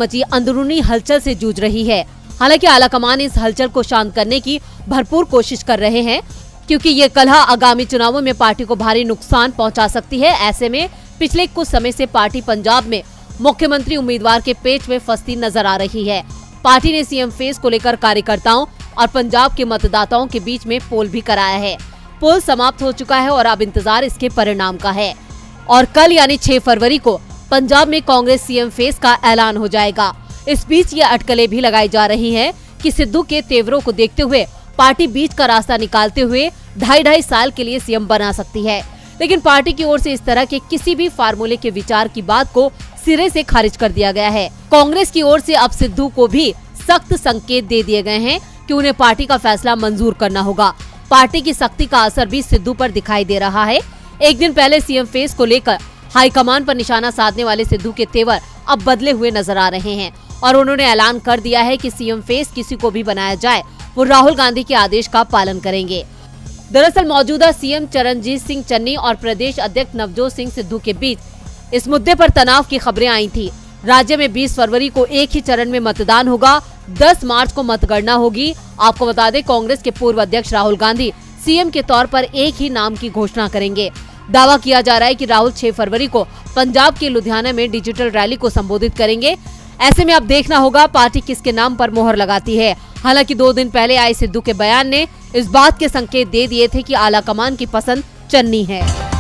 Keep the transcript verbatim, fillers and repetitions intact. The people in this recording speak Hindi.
मची अंदरूनी हलचल से जूझ रही है। हालांकि आलाकमान इस हलचल को शांत करने की भरपूर कोशिश कर रहे हैं, क्योंकि ये कलह आगामी चुनावों में पार्टी को भारी नुकसान पहुंचा सकती है। ऐसे में पिछले कुछ समय से पार्टी पंजाब में मुख्यमंत्री उम्मीदवार के पेच में फंसती नजर आ रही है। पार्टी ने सीएम फेस को लेकर कार्यकर्ताओं और पंजाब के मतदाताओं के बीच में पोल भी कराया है। पोल समाप्त हो चुका है और अब इंतजार इसके परिणाम का है। और कल यानी छह फरवरी को पंजाब में कांग्रेस सीएम फेस का ऐलान हो जाएगा। इस बीच ये अटकलें भी लगाई जा रही हैं कि सिद्धू के तेवरों को देखते हुए पार्टी बीच का रास्ता निकालते हुए ढाई ढाई साल के लिए सीएम बना सकती है। लेकिन पार्टी की ओर से इस तरह के किसी भी फार्मूले के विचार की बात को सिरे से खारिज कर दिया गया है। कांग्रेस की ओर से अब सिद्धू को भी सख्त संकेत दे दिए गए हैं कि उन्हें पार्टी का फैसला मंजूर करना होगा। पार्टी की सख्ती का असर भी सिद्धू पर दिखाई दे रहा है। एक दिन पहले सीएम फेस को लेकर हाईकमान पर निशाना साधने वाले सिद्धू के तेवर अब बदले हुए नजर आ रहे हैं और उन्होंने ऐलान कर दिया है कि सीएम फेस किसी को भी बनाया जाए वो राहुल गांधी के आदेश का पालन करेंगे। दरअसल मौजूदा सीएम चरणजीत सिंह चन्नी और प्रदेश अध्यक्ष नवजोत सिंह सिद्धू के बीच इस मुद्दे पर तनाव की खबरें आई थी। राज्य में बीस फरवरी को एक ही चरण में मतदान होगा, दस मार्च को मतगणना होगी। आपको बता दें, कांग्रेस के पूर्व अध्यक्ष राहुल गांधी सीएम के तौर पर एक ही नाम की घोषणा करेंगे। दावा किया जा रहा है कि राहुल छह फरवरी को पंजाब के लुधियाना में डिजिटल रैली को संबोधित करेंगे। ऐसे में अब देखना होगा पार्टी किसके नाम पर मोहर लगाती है। हालांकि दो दिन पहले आए सिद्धू के बयान ने इस बात के संकेत दे दिए थे कि आलाकमान की पसंद चन्नी है।